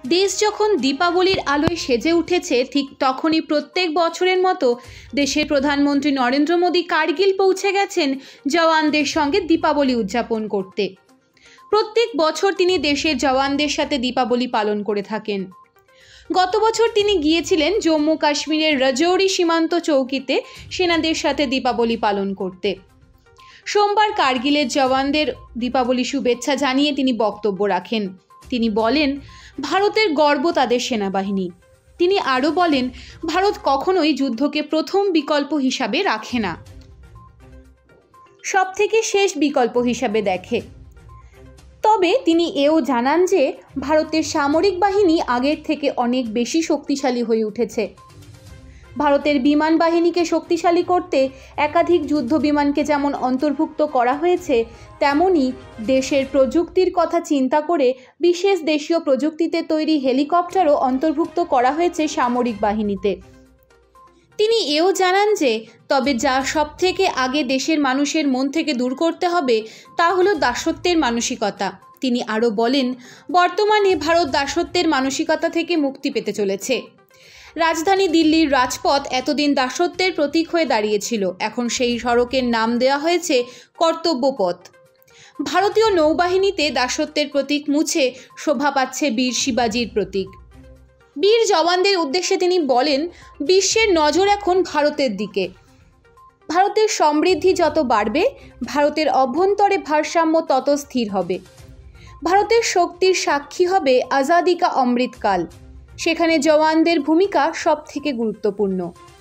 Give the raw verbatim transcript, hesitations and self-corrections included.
দেশ যখন দীপাবলির আলোয় সেজে উঠেছে, ঠিক তখনই প্রত্যেক বছরের মতো দেশের প্রধানমন্ত্রী নরেন্দ্র মোদী কার্গিল পৌঁছে গেছেন জওয়ানদের সঙ্গে দীপাবলি উদযাপন করতে। প্রত্যেক বছর তিনি দেশের জওয়ানদের সাথে দীপাবলি পালন করে থাকেন। গত বছর তিনি গিয়েছিলেন জম্মু কাশ্মীরের রাজৌরি সীমান্ত চৌকিতে সেনাদের সাথে দীপাবলি পালন করতে। সোমবার কার্গিলের জওয়ানদের দীপাবলি শুভেচ্ছা জানিয়ে তিনি বক্তব্য রাখেন। তিনি বলেন, ভারতের গর্ব তাদের সেনাবাহিনী। তিনি আরও বলেন, ভারত কখনোই যুদ্ধকে প্রথম বিকল্প হিসাবে রাখে না, সব থেকে শেষ বিকল্প হিসাবে দেখে। তবে তিনি এও জানান যে ভারতের সামরিক বাহিনী আগের থেকে অনেক বেশি শক্তিশালী হয়ে উঠেছে। ভারতের বিমান বাহিনীকে শক্তিশালী করতে একাধিক যুদ্ধ বিমানকে যেমন অন্তর্ভুক্ত করা হয়েছে, তেমনি দেশের প্রযুক্তির কথা চিন্তা করে বিশেষ দেশীয় প্রযুক্তিতে তৈরি হেলিকপ্টারও অন্তর্ভুক্ত করা হয়েছে সামরিক বাহিনীতে। তিনি এও জানান যে তবে যা সব থেকে আগে দেশের মানুষের মন থেকে দূর করতে হবে তা হলো দাসত্বের মানসিকতা। তিনি আরও বলেন, বর্তমানে ভারত দাসত্বের মানসিকতা থেকে মুক্তি পেতে চলেছে। রাজধানী দিল্লির রাজপথ এতদিন দাসত্বের প্রতীক হয়ে দাঁড়িয়েছিল, এখন সেই সড়কের নাম দেওয়া হয়েছে কর্তব্যপথ। ভারতীয় নৌবাহিনীতে দাসত্বের প্রতীক মুছে শোভা পাচ্ছে বীর শিবাজির প্রতীক। বীর জওয়ানদের উদ্দেশ্যে তিনি বলেন, বিশ্বের নজর এখন ভারতের দিকে। ভারতের সমৃদ্ধি যত বাড়বে, ভারতের অভ্যন্তরে ভারসাম্য তত স্থির হবে। ভারতের শক্তির সাক্ষী হবে আজাদি কা অমৃতকাল। সেখানে জওয়ানদের ভূমিকা সব থেকে গুরুত্বপূর্ণ।